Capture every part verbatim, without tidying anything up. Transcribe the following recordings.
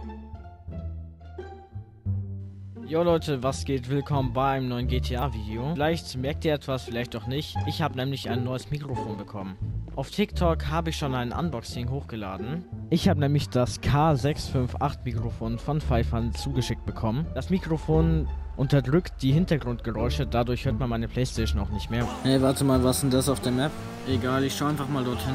Jo Leute, was geht? Willkommen bei einem neuen G T A-Video. Vielleicht merkt ihr etwas, vielleicht auch nicht. Ich habe nämlich ein neues Mikrofon bekommen. Auf TikTok habe ich schon ein Unboxing hochgeladen. Ich habe nämlich das K sechs fünf acht Mikrofon von Pfeifern zugeschickt bekommen. Das Mikrofon unterdrückt die Hintergrundgeräusche, dadurch hört man meine Playstation auch nicht mehr. Hey, warte mal, was ist denn das auf der Map? Egal, ich schaue einfach mal dorthin.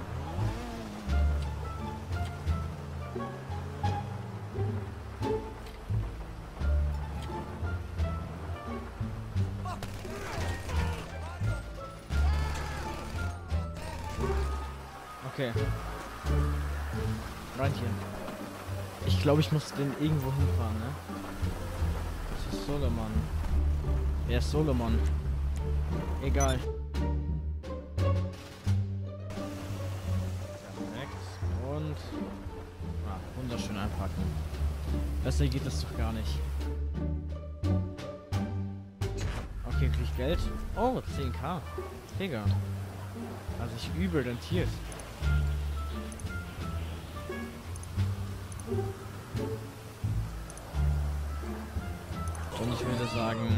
Okay. Rein hier. Ich glaube, ich muss den irgendwo hinfahren, ne? Das ist Solomon. Wer ist Solomon? Egal. Perfekt. Und... Ah, wunderschön einpacken. Besser geht das doch gar nicht. Okay, krieg ich Geld. Oh, zehn K. Digga. Also ich übel rentiert. Und ich würde sagen,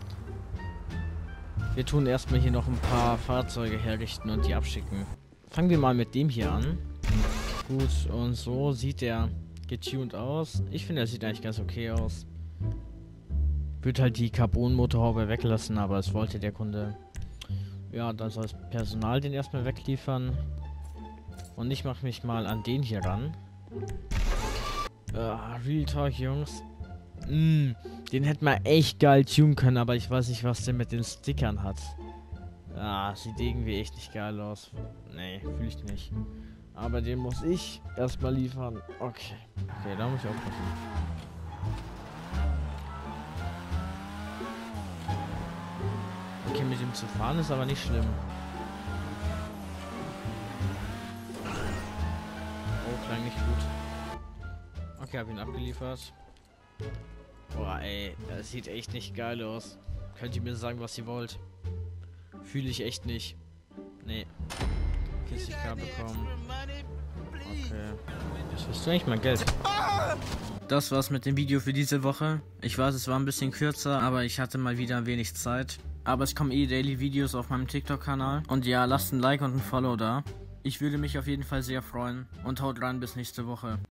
wir tun erstmal hier noch ein paar Fahrzeuge herrichten und die abschicken. Fangen wir mal mit dem hier an. Gut, und so sieht der getuned aus. Ich finde, er sieht eigentlich ganz okay aus. Würde halt die Carbon-Motorhaube weglassen, aber es wollte der Kunde. Ja, dann soll das Personal den erstmal wegliefern. Und ich mache mich mal an den hier ran. Uh, Real Talk, Jungs. Mm, den hätte man echt geil tunen können, aber ich weiß nicht, was der mit den Stickern hat. Ah, sieht irgendwie echt nicht geil aus. Nee, fühle ich nicht. Aber den muss ich erstmal liefern. Okay. Okay, da muss ich aufpassen. Okay, mit ihm zu fahren ist aber nicht schlimm. Oh, klang nicht gut. Okay, hab ihn abgeliefert. Boah, ey, das sieht echt nicht geil aus. Könnt ihr mir sagen, was ihr wollt? Fühle ich echt nicht. Nee. vierzig K bekommen. Okay. Was willst du eigentlich mein Geld? Das war's mit dem Video für diese Woche. Ich weiß, es war ein bisschen kürzer, aber ich hatte mal wieder ein wenig Zeit. Aber es kommen eh Daily Videos auf meinem TikTok-Kanal. Und ja, lasst ein Like und ein Follow da. Ich würde mich auf jeden Fall sehr freuen. Und haut rein, bis nächste Woche.